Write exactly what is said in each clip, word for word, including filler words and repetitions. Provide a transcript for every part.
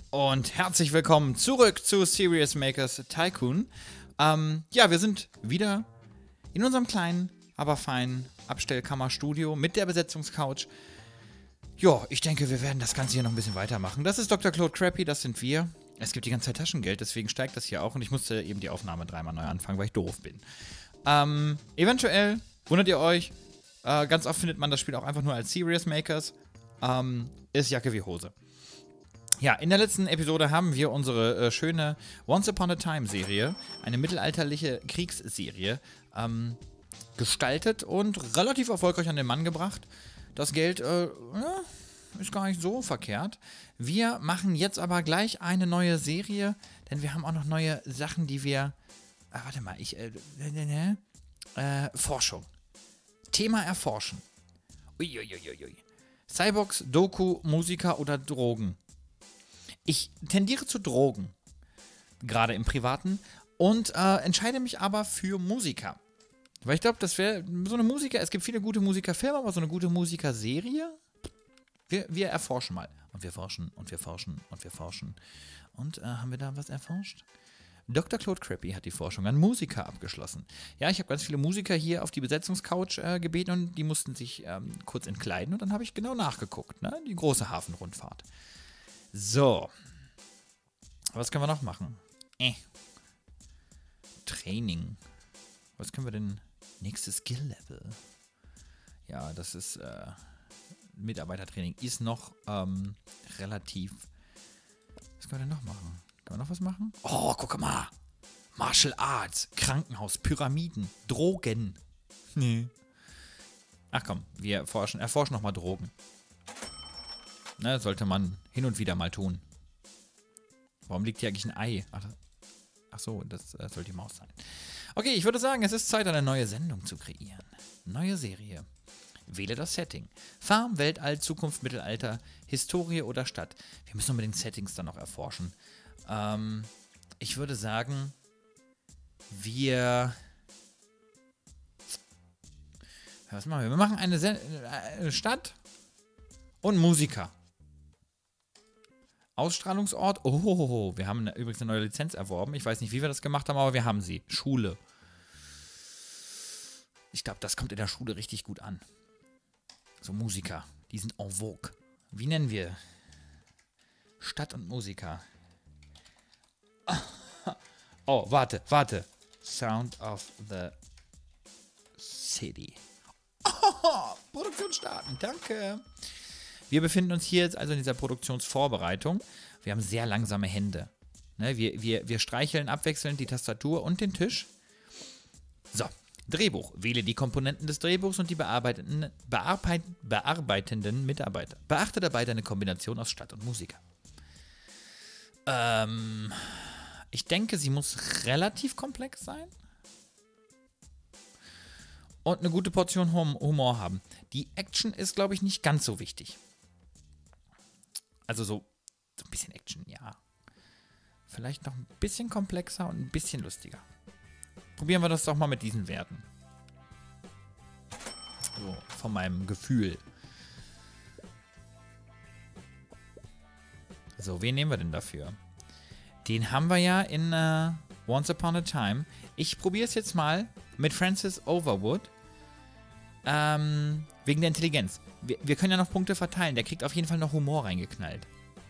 Und herzlich willkommen zurück zu Serious Makers Tycoon. Ähm, ja, wir sind wieder in unserem kleinen, aber feinen Abstellkammerstudio mit der Besetzungscouch. Ja, ich denke, wir werden das Ganze hier noch ein bisschen weitermachen. Das ist Doktor Claude Crappy, das sind wir. Es gibt die ganze Zeit Taschengeld, deswegen steigt das hier auch. Und ich musste eben die Aufnahme dreimal neu anfangen, weil ich doof bin. Ähm, eventuell, wundert ihr euch, äh, ganz oft findet man das Spiel auch einfach nur als Serious Makers. Ähm, ist Jacke wie Hose. Ja, in der letzten Episode haben wir unsere äh, schöne Once Upon a Time-Serie, eine mittelalterliche Kriegsserie, ähm, gestaltet und relativ erfolgreich an den Mann gebracht. Das Geld äh, ja, ist gar nicht so verkehrt. Wir machen jetzt aber gleich eine neue Serie, denn wir haben auch noch neue Sachen, die wir... Ah, warte mal, ich... Äh, äh, äh, Forschung. Thema Erforschen. Uiuiuiui. Cyborgs, Doku, Musiker oder Drogen. Ich tendiere zu Drogen, gerade im Privaten, und äh, entscheide mich aber für Musiker. Weil ich glaube, das wäre so eine Musiker, es gibt viele gute Musikerfilme, aber so eine gute Musikerserie, wir, wir erforschen mal. Und wir forschen, und wir forschen, und wir forschen. Und äh, haben wir da was erforscht? Doktor Claude Crappy hat die Forschung an Musiker abgeschlossen. Ja, ich habe ganz viele Musiker hier auf die Besetzungscouch äh, gebeten und die mussten sich ähm, kurz entkleiden und dann habe ich genau nachgeguckt, ne? Die große Hafenrundfahrt. So. Was können wir noch machen? Äh. Training. Was können wir denn? Nächstes Skill-Level. Ja, das ist äh, Mitarbeitertraining. Ist noch ähm, relativ... Was können wir denn noch machen? Können wir noch was machen? Oh, guck mal. Martial Arts, Krankenhaus, Pyramiden, Drogen. Nee. Ach komm, wir erforschen, erforschen nochmal Drogen. Ne, sollte man hin und wieder mal tun. Warum liegt hier eigentlich ein Ei? Ach, ach so, das äh, soll die Maus sein. Okay, ich würde sagen, es ist Zeit, eine neue Sendung zu kreieren. Neue Serie. Wähle das Setting. Farm, Weltall, Zukunft, Mittelalter, Historie oder Stadt. Wir müssen unbedingt Settings dann noch erforschen. Ähm, ich würde sagen, wir... Was machen wir? Wir machen eine, Se eine Stadt und Musiker. Ausstrahlungsort. Oh, wir haben übrigens eine neue Lizenz erworben. Ich weiß nicht, wie wir das gemacht haben, aber wir haben sie. Schule. Ich glaube, das kommt in der Schule richtig gut an. So Musiker. Die sind en vogue. Wie nennen wir? Stadt und Musiker. Oh, warte, warte. Sound of the City. Oh, Produktion starten. Danke. Wir befinden uns hier jetzt also in dieser Produktionsvorbereitung. Wir haben sehr langsame Hände. Ne, wir, wir, wir streicheln abwechselnd die Tastatur und den Tisch. So, Drehbuch. Wähle die Komponenten des Drehbuchs und die bearbeitenden, bearbeit, bearbeitenden Mitarbeiter. Beachte dabei deine Kombination aus Stadt und Musiker. Ähm, ich denke, sie muss relativ komplex sein. Und eine gute Portion Humor haben. Die Action ist, glaube ich, nicht ganz so wichtig. Also so, so ein bisschen Action, ja. Vielleicht noch ein bisschen komplexer und ein bisschen lustiger. Probieren wir das doch mal mit diesen Werten. So, von meinem Gefühl. So, wen nehmen wir denn dafür? Den haben wir ja in uh, Once Upon a Time. Ich probiere es jetzt mal mit Francis Overwood. Ähm, wegen der Intelligenz. Wir, wir können ja noch Punkte verteilen. Der kriegt auf jeden Fall noch Humor reingeknallt.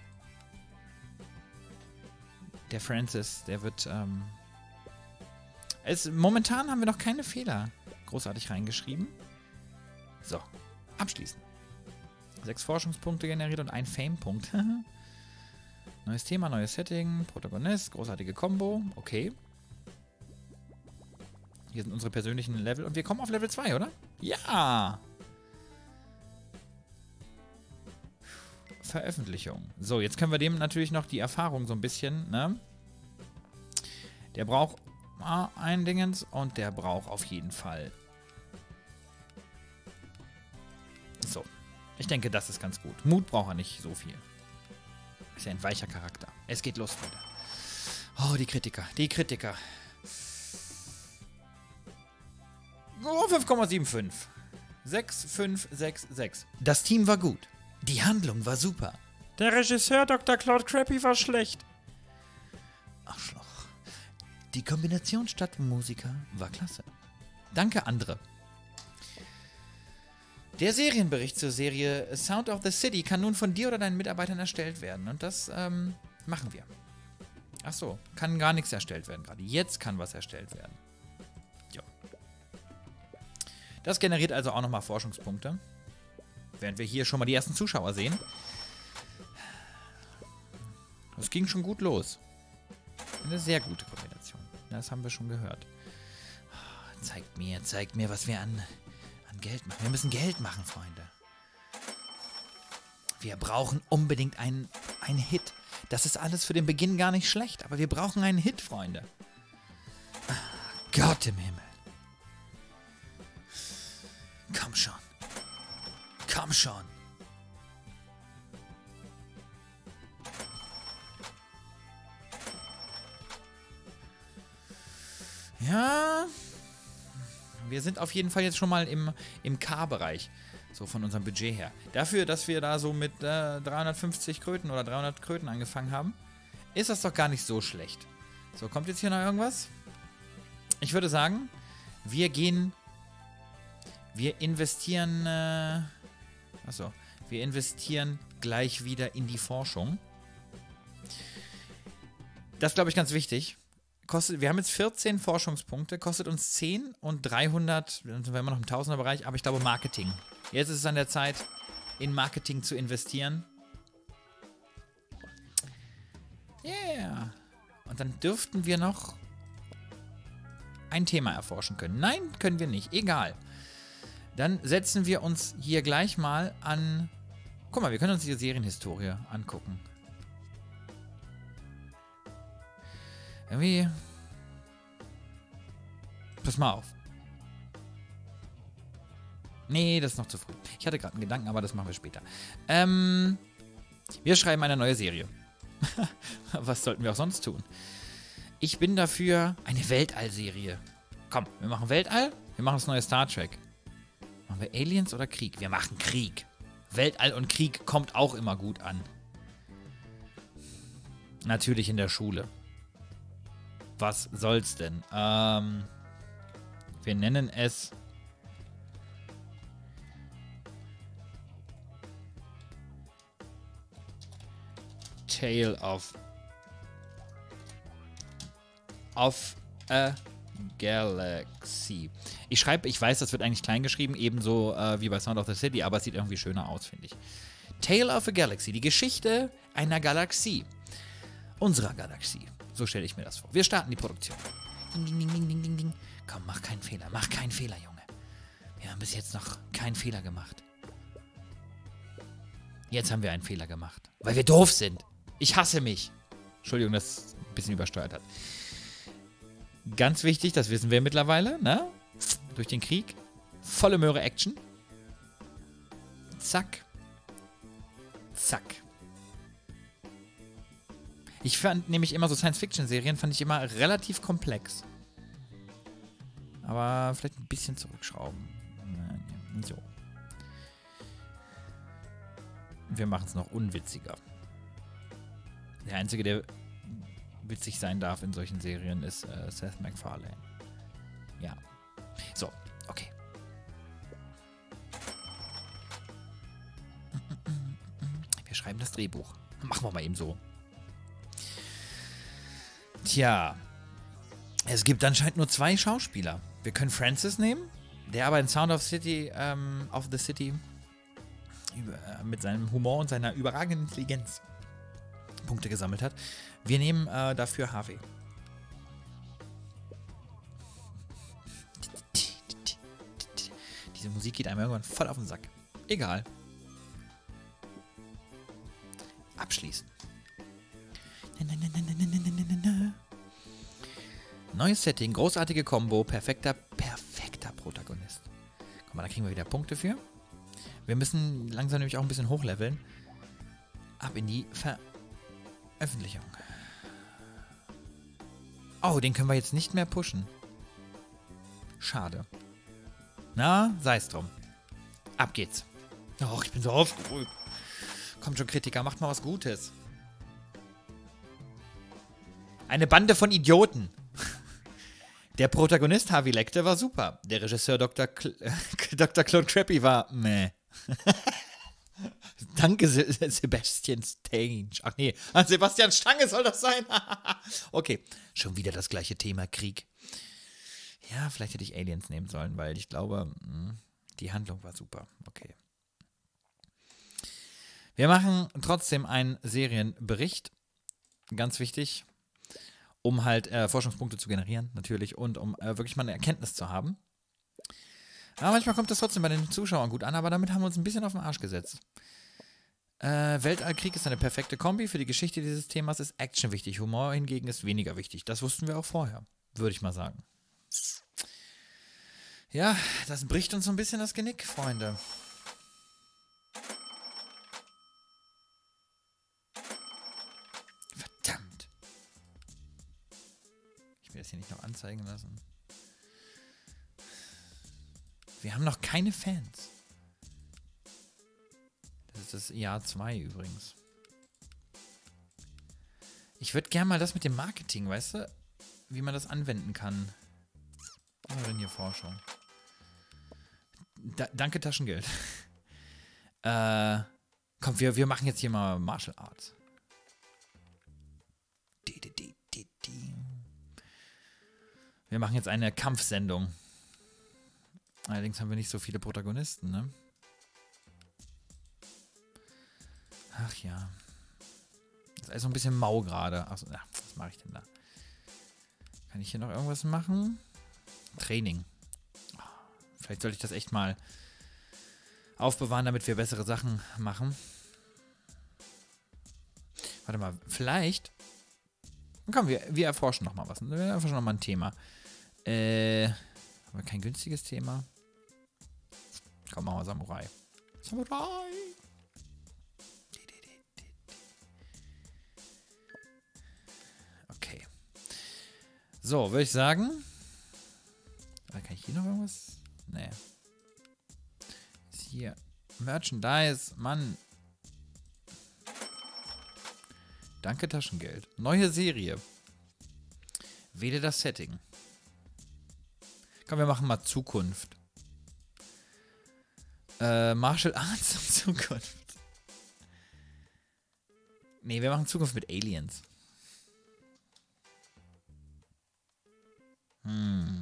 Der Francis, der wird, ähm... Es, momentan haben wir noch keine Fehler großartig reingeschrieben. So, abschließen. Sechs Forschungspunkte generiert und ein Fame-Punkt. Neues Thema, neues Setting, Protagonist, großartige Combo. Okay. Hier sind unsere persönlichen Level und wir kommen auf Level zwei, oder? Ja! Veröffentlichung. So, jetzt können wir dem natürlich noch die Erfahrung so ein bisschen, ne? Der braucht ah, ein Dingens und der braucht auf jeden Fall. So. Ich denke, das ist ganz gut. Mut braucht er nicht so viel. Ist ja ein weicher Charakter. Es geht los, Freunde. Oh, die Kritiker. Die Kritiker. Oh, fünf Komma fünfundsiebzig. sechs fünf sechs sechs. Das Team war gut. Die Handlung war super. Der Regisseur Doktor Claude Crappy war schlecht. Arschloch. Die Kombination Stadtmusiker war klasse. Danke, andere. Der Serienbericht zur Serie Sound of the City kann nun von dir oder deinen Mitarbeitern erstellt werden. Und das ähm, machen wir. Achso, kann gar nichts erstellt werden gerade. Jetzt kann was erstellt werden. Jo. Das generiert also auch nochmal Forschungspunkte. Während wir hier schon mal die ersten Zuschauer sehen. Das ging schon gut los. Eine sehr gute Kombination. Das haben wir schon gehört. Zeigt mir, zeigt mir, was wir an... Geld machen. Wir müssen Geld machen, Freunde. Wir brauchen unbedingt einen, einen Hit. Das ist alles für den Beginn gar nicht schlecht, aber wir brauchen einen Hit, Freunde. Ah, Gott im Himmel. Komm schon. Komm schon. Ja... Wir sind auf jeden Fall jetzt schon mal im, im K-Bereich, so von unserem Budget her. Dafür, dass wir da so mit äh, dreihundertfünfzig Kröten oder dreihundert Kröten angefangen haben, ist das doch gar nicht so schlecht. So, kommt jetzt hier noch irgendwas? Ich würde sagen, wir gehen, wir investieren, äh, achso, wir investieren gleich wieder in die Forschung. Das ist, glaube ich, ganz wichtig. Kostet, wir haben jetzt vierzehn Forschungspunkte, kostet uns zehn und dreihundert, dann sind wir immer noch im Tausender-Bereich, aber ich glaube Marketing. Jetzt ist es an der Zeit, in Marketing zu investieren. Yeah. Und dann dürften wir noch ein Thema erforschen können. Nein, können wir nicht. Egal. Dann setzen wir uns hier gleich mal an... Guck mal, wir können uns die Serienhistorie angucken. Irgendwie... Pass mal auf. Nee, das ist noch zu früh. Ich hatte gerade einen Gedanken, aber das machen wir später. Ähm, wir schreiben eine neue Serie. Was sollten wir auch sonst tun? Ich bin dafür eine Weltall-Serie. Komm, wir machen Weltall, wir machen das neue Star Trek. Machen wir Aliens oder Krieg? Wir machen Krieg. Weltall und Krieg kommt auch immer gut an. Natürlich in der Schule. Was soll's denn? Ähm, wir nennen es Tale of of a Galaxy. Ich schreibe, ich weiß, das wird eigentlich klein geschrieben, ebenso äh, wie bei Sound of the City, aber es sieht irgendwie schöner aus, finde ich. Tale of a Galaxy, die Geschichte einer Galaxie. Unserer Galaxie. So stelle ich mir das vor. Wir starten die Produktion. Ding, ding, ding, ding, ding, ding, ding. Komm, mach keinen Fehler. Mach keinen Fehler, Junge. Wir haben bis jetzt noch keinen Fehler gemacht. Jetzt haben wir einen Fehler gemacht. Weil wir doof sind. Ich hasse mich. Entschuldigung, dass es ein bisschen übersteuert hat. Ganz wichtig, das wissen wir mittlerweile, ne? Durch den Krieg. Volle Möhre Action. Zack. Zack. Ich fand nämlich immer so Science-Fiction-Serien, fand ich immer relativ komplex. Aber vielleicht ein bisschen zurückschrauben. So. Wir machen es noch unwitziger. Der Einzige, der witzig sein darf in solchen Serien, ist äh, Seth MacFarlane. Ja. So, okay. Wir schreiben das Drehbuch. Machen wir mal eben so. Tja. Es gibt anscheinend nur zwei Schauspieler. Wir können Francis nehmen, der aber in Sound of City, ähm, of the City über, äh, mit seinem Humor und seiner überragenden Intelligenz Punkte gesammelt hat. Wir nehmen äh, dafür Harvey. Diese Musik geht einem irgendwann voll auf den Sack. Egal. Abschließen. Neues Setting, großartige Combo, perfekter, perfekter Protagonist. Guck mal, da kriegen wir wieder Punkte für. Wir müssen langsam nämlich auch ein bisschen hochleveln. Ab in die Veröffentlichung. Oh, den können wir jetzt nicht mehr pushen. Schade. Na, sei es drum. Ab geht's. Och, ich bin so aufgeregt. Kommt schon, Kritiker, macht mal was Gutes. Eine Bande von Idioten. Der Protagonist Harvey Lecter war super. Der Regisseur Doktor Cl Doktor Claude Crappy war meh. Danke, Se Sebastian Stange. Ach nee, Sebastian Stange soll das sein. Okay, schon wieder das gleiche Thema, Krieg. Ja, vielleicht hätte ich Aliens nehmen sollen, weil ich glaube, die Handlung war super. Okay. Wir machen trotzdem einen Serienbericht. Ganz wichtig. Um halt äh, Forschungspunkte zu generieren, natürlich, und um äh, wirklich mal eine Erkenntnis zu haben. Aber manchmal kommt das trotzdem bei den Zuschauern gut an, aber damit haben wir uns ein bisschen auf den Arsch gesetzt. Äh, Weltallkrieg ist eine perfekte Kombi. Für die Geschichte dieses Themas ist Action wichtig. Humor hingegen ist weniger wichtig. Das wussten wir auch vorher, würde ich mal sagen. Ja, das bricht uns so ein bisschen das Genick, Freunde. Verdammt. Ich will das hier nicht noch anzeigen lassen. Wir haben noch keine Fans. Das ist das Jahr zwei übrigens. Ich würde gerne mal das mit dem Marketing, weißt du, wie man das anwenden kann. Was haben wir denn hier Forschung? Da, danke, Taschengeld. äh, komm, wir, wir machen jetzt hier mal Martial Arts. Wir machen jetzt eine Kampfsendung. Allerdings haben wir nicht so viele Protagonisten, ne? Ach ja. Das ist alles so ein bisschen mau gerade. Achso, ja, was mache ich denn da? Kann ich hier noch irgendwas machen? Training. Vielleicht sollte ich das echt mal aufbewahren, damit wir bessere Sachen machen. Warte mal, vielleicht... Komm, wir, wir erforschen noch mal was. Wir erforschen noch mal ein Thema. Äh, aber kein günstiges Thema. Komm, machen wir Samurai. Samurai! Okay. So, würde ich sagen... Kann ich hier noch irgendwas? Nee. Ist hier. Merchandise, Mann. Danke, Taschengeld. Neue Serie. Wähle das Setting. Komm, wir machen mal Zukunft. Äh, Martial Arts und Zukunft. Nee, wir machen Zukunft mit Aliens. Hm.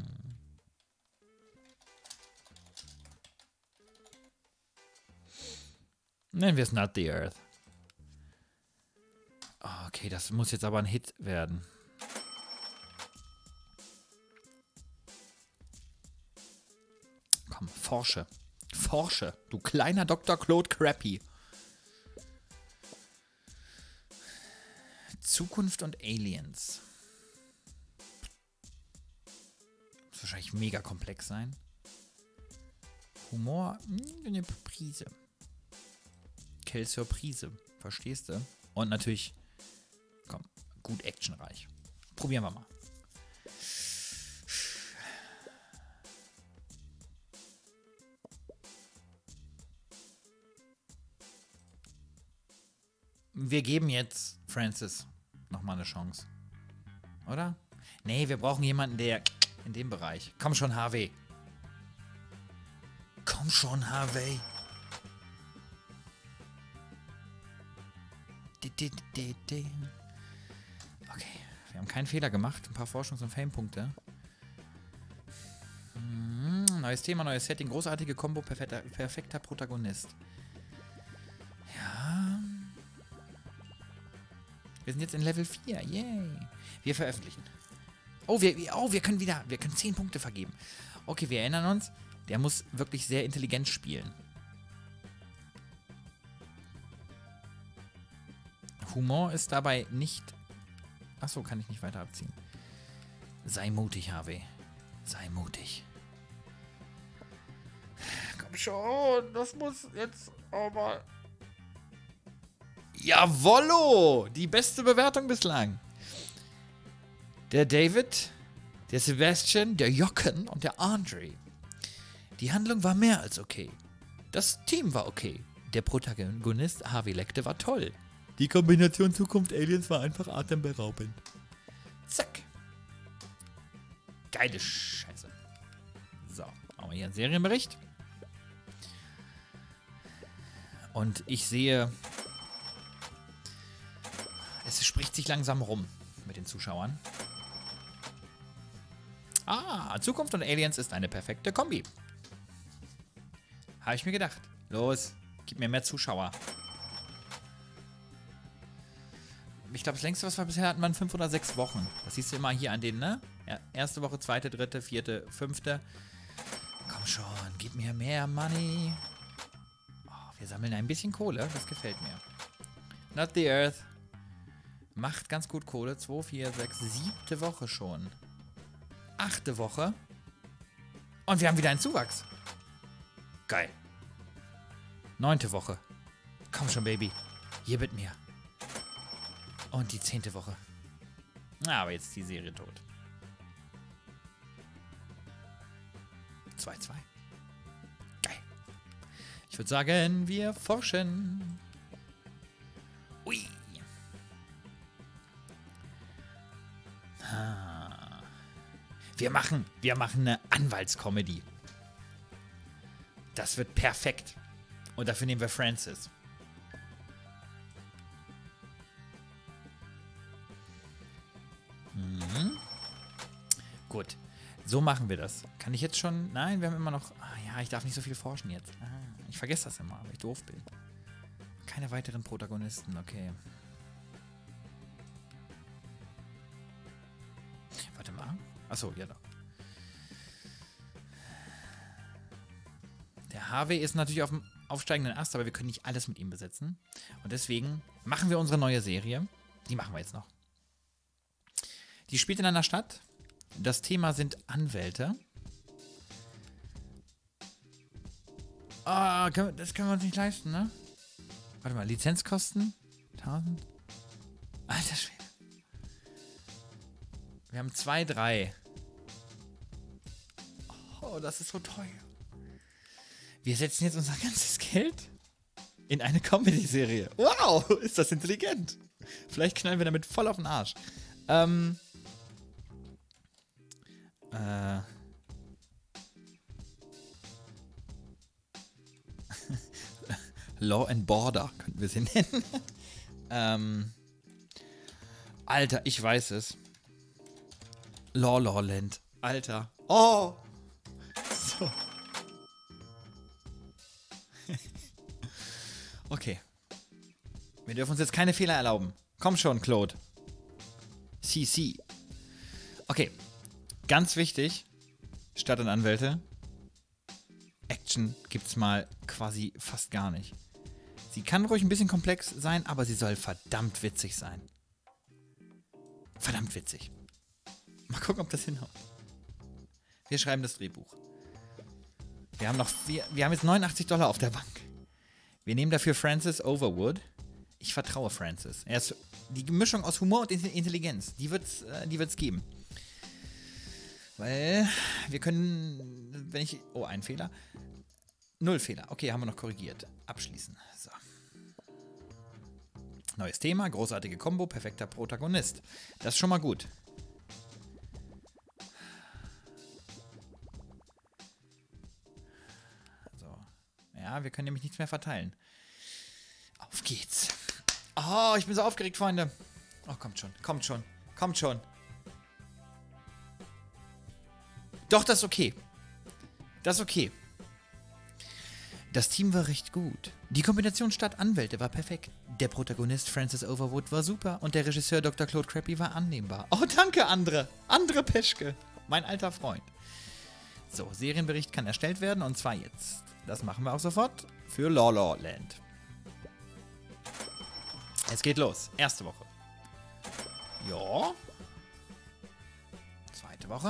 Nennen wir es Not the Earth. Okay, das muss jetzt aber ein Hit werden. Komm, forsche. Forsche, du kleiner Doktor Claude Crappy. Zukunft und Aliens. Muss wahrscheinlich mega komplex sein. Humor, eine Prise. Quelle Surprise, verstehst du? Und natürlich, komm, gut actionreich. Probieren wir mal. Wir geben jetzt Francis nochmal eine Chance. Oder? Nee, wir brauchen jemanden, der in dem Bereich. Komm schon, Harvey. Komm schon, Harvey. Okay, wir haben keinen Fehler gemacht. Ein paar Forschungs- und Fame-Punkte. Hm, neues Thema, neues Setting, großartige Kombo, perfekter, perfekter Protagonist. Ja. Wir sind jetzt in Level vier. Yay. Wir veröffentlichen. Oh, wir, oh, wir können wieder, wir können zehn Punkte vergeben. Okay, wir erinnern uns, der muss wirklich sehr intelligent spielen. Humor ist dabei nicht... Achso, kann ich nicht weiter abziehen. Sei mutig, Harvey. Sei mutig. Komm schon, das muss jetzt aber... Jawollo! Die beste Bewertung bislang. Der David, der Sebastian, der Jochen und der Andre. Die Handlung war mehr als okay. Das Team war okay. Der Protagonist Harvey Lecter war toll. Die Kombination Zukunft-Aliens war einfach atemberaubend. Zack. Geile Scheiße. So, machen wir hier einen Serienbericht. Und ich sehe, es spricht sich langsam rum mit den Zuschauern. Ah, Zukunft und Aliens ist eine perfekte Kombi. Habe ich mir gedacht. Los, gib mir mehr Zuschauer. Ich glaube, das längste, was wir bisher hatten, waren fünf oder sechs Wochen. Das siehst du immer hier an denen, ne? Ja, erste Woche, zweite, dritte, vierte, fünfte. Komm schon, gib mir mehr Money. Oh, wir sammeln ein bisschen Kohle, das gefällt mir. Not the Earth. Macht ganz gut Kohle. zwei, vier, sechs, siebte Woche schon. Achte Woche. Und wir haben wieder einen Zuwachs. Geil. Neunte Woche. Komm schon, Baby. Hier mit mir. Und die zehnte Woche. Na, aber jetzt ist die Serie tot. zwei, zwei. Geil. Ich würde sagen, wir forschen. Ui. Ah. Wir machen, wir machen eine Anwaltskomödie. Das wird perfekt. Und dafür nehmen wir Francis. Mhm. Gut. So machen wir das. Kann ich jetzt schon... Nein, wir haben immer noch... Ah, ja, ich darf nicht so viel forschen jetzt. Ah, ich vergesse das immer, weil ich doof bin. Keine weiteren Protagonisten, okay. Warte mal. Achso, ja da. Der Harvey ist natürlich auf dem aufsteigenden Ast, aber wir können nicht alles mit ihm besetzen. Und deswegen machen wir unsere neue Serie. Die machen wir jetzt noch. Die spielt in einer Stadt. Das Thema sind Anwälte. Ah, oh, das können wir uns nicht leisten, ne? Warte mal, Lizenzkosten? tausend? Alter Schwede. Wir haben zwei, drei. Oh, das ist so teuer. Wir setzen jetzt unser ganzes Geld in eine Comedy-Serie. Wow, ist das intelligent. Vielleicht knallen wir damit voll auf den Arsch. Ähm... Äh. Law and Border könnten wir sie nennen. ähm. Alter, ich weiß es. Law Law Land. Alter. Oh! So. Okay. Wir dürfen uns jetzt keine Fehler erlauben. Komm schon, Claude. C C. Okay. Ganz wichtig, Stadt und Anwälte, Action gibt's mal quasi fast gar nicht. Sie kann ruhig ein bisschen komplex sein, aber sie soll verdammt witzig sein. Verdammt witzig. Mal gucken, ob das hinhaut. Wir schreiben das Drehbuch. Wir haben noch, wir, wir haben jetzt neunundachtzig Dollar auf der Bank. Wir nehmen dafür Francis Overwood. Ich vertraue Francis. Er ist die Mischung aus Humor und Intelligenz. Die wird's, äh, die wird's geben. Weil wir können, wenn ich... Oh, ein Fehler. Null Fehler. Okay, haben wir noch korrigiert. Abschließen. So. Neues Thema, großartige Kombo, perfekter Protagonist. Das ist schon mal gut. So. Ja, wir können nämlich nichts mehr verteilen. Auf geht's. Oh, ich bin so aufgeregt, Freunde. Oh, kommt schon, kommt schon, kommt schon. Doch, das ist okay. Das ist okay. Das Team war recht gut. Die Kombination Stadt-Anwälte war perfekt. Der Protagonist Francis Overwood war super und der Regisseur Doktor Claude Crappy war annehmbar. Oh, danke, Andre. Andre Peschke. Mein alter Freund. So, Serienbericht kann erstellt werden und zwar jetzt. Das machen wir auch sofort für Law Law Land. Es geht los. Erste Woche. Ja. Zweite Woche.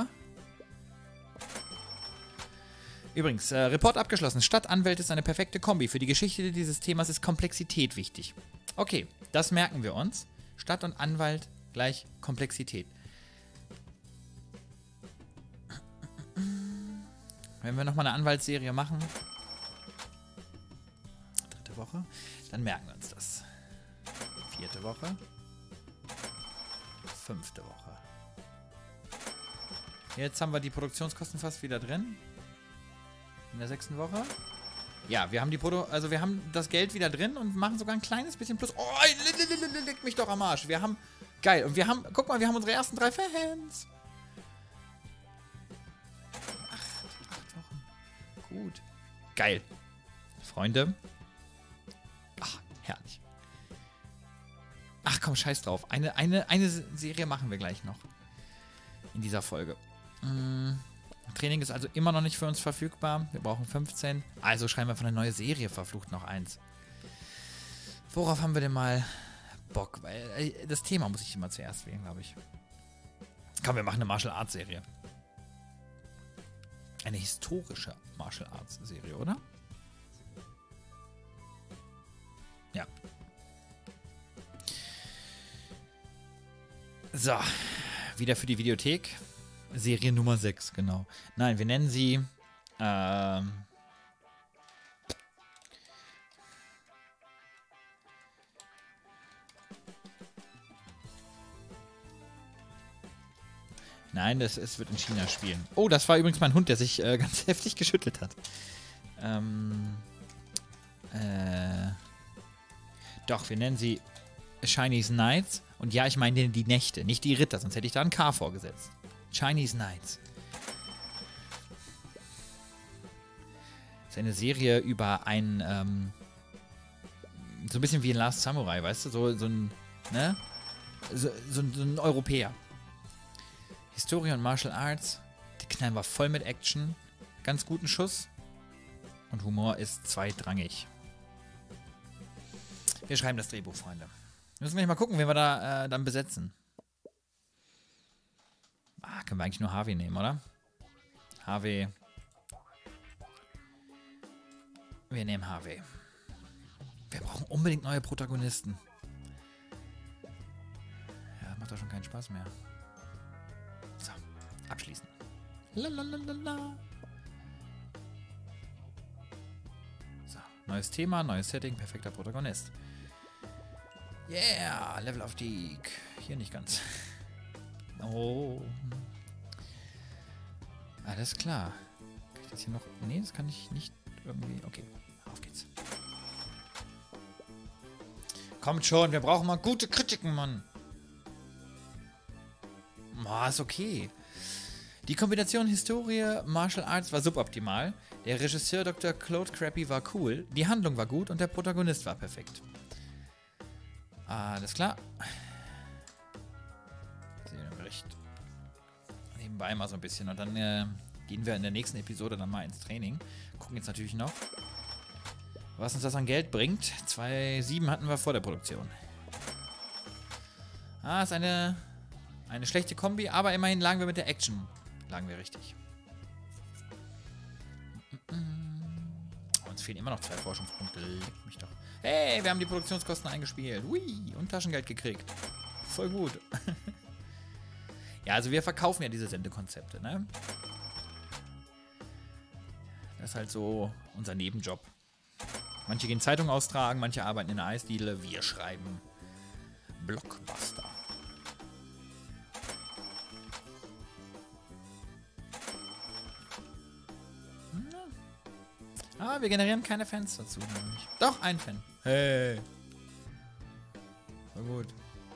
Übrigens, äh, Report abgeschlossen. Stadt-Anwälte ist eine perfekte Kombi. Für die Geschichte dieses Themas ist Komplexität wichtig. Okay, das merken wir uns. Stadt und Anwalt gleich Komplexität. Wenn wir nochmal eine Anwaltsserie machen. Dritte Woche. Dann merken wir uns das. Vierte Woche. Fünfte Woche. Jetzt haben wir die Produktionskosten fast wieder drin. In der sechsten Woche. Ja, wir haben die Produ also wir haben das Geld wieder drin und machen sogar ein kleines bisschen plus. Oh, leg mich doch am Arsch. Wir haben, geil. Und wir haben, guck mal, wir haben unsere ersten drei Fans. Acht, acht Wochen. Gut. Geil. Freunde. Ach, herrlich. Ach komm, scheiß drauf. Eine, eine, eine Serie machen wir gleich noch. In dieser Folge. Hm. Training ist also immer noch nicht für uns verfügbar. Wir brauchen fünfzehn. Also schreiben wir von eine neue Serie verflucht noch eins. Worauf haben wir denn mal Bock? Weil äh, das Thema muss ich immer zuerst wählen, glaube ich. Komm, wir machen eine Martial Arts Serie. Eine historische Martial Arts Serie, oder? Ja. So. Wieder für die Videothek. Serie Nummer sechs, genau. Nein, wir nennen sie ähm, Nein, das es wird in China spielen. Oh, das war übrigens mein Hund, der sich äh, ganz heftig geschüttelt hat. Ähm, äh, doch, wir nennen sie Chinese Knights. Und ja, ich meine die Nächte, nicht die Ritter, sonst hätte ich da ein K vorgesetzt. Chinese Knights. Das ist eine Serie über ein, ähm, so ein bisschen wie ein Last Samurai, weißt du? So, so ein, ne? So, so, so ein Europäer. Historie und Martial Arts. Die knallen wir voll mit Action. Ganz guten Schuss. Und Humor ist zweitrangig. Wir schreiben das Drehbuch, Freunde. Wir müssen gleich mal gucken, wen wir da äh, dann besetzen. Ah, können wir eigentlich nur Harvey nehmen, oder? Harvey. Wir nehmen Harvey. Wir brauchen unbedingt neue Protagonisten. Ja, macht doch schon keinen Spaß mehr. So, abschließen. Lalalala. So, neues Thema, neues Setting, perfekter Protagonist. Yeah, Level of Geek. Hier nicht ganz. Oh. Alles klar. Kann ich das hier noch... Nee, das kann ich nicht irgendwie... Okay, auf geht's. Kommt schon, wir brauchen mal gute Kritiken, Mann. Oh, ist okay. Die Kombination Historie, Martial Arts war suboptimal. Der Regisseur Doktor Claude Crappy war cool. Die Handlung war gut und der Protagonist war perfekt. Alles klar. Bericht. Nebenbei mal so ein bisschen. Und dann äh, gehen wir in der nächsten Episode dann mal ins Training. Gucken jetzt natürlich noch, was uns das an Geld bringt. zwei Komma sieben hatten wir vor der Produktion. Ah, ist eine, eine schlechte Kombi, aber immerhin lagen wir mit der Action. Lagen wir richtig. Uns fehlen immer noch zwei Forschungspunkte. Leck mich doch. Hey, wir haben die Produktionskosten eingespielt. Hui, und Taschengeld gekriegt. Voll gut. Ja, also wir verkaufen ja diese Sendekonzepte, ne? Das ist halt so unser Nebenjob. Manche gehen Zeitung austragen, manche arbeiten in der Eisdiele. Wir schreiben Blockbuster. Ah, wir generieren keine Fans dazu. Nämlich. Doch, ein Fan. Hey. War gut.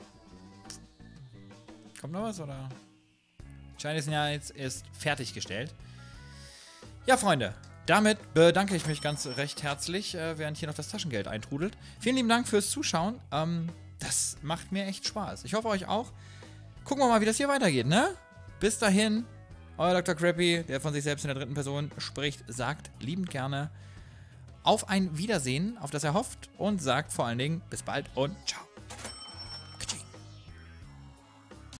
Kommt noch was, oder? Chinese Knights ist fertiggestellt. Ja, Freunde. Damit bedanke ich mich ganz recht herzlich, äh, während hier noch das Taschengeld eintrudelt. Vielen lieben Dank fürs Zuschauen. Ähm, das macht mir echt Spaß. Ich hoffe, euch auch. Gucken wir mal, wie das hier weitergeht, ne? Bis dahin. Euer Doktor Crappy, der von sich selbst in der dritten Person spricht, sagt liebend gerne auf ein Wiedersehen, auf das er hofft und sagt vor allen Dingen bis bald und ciao.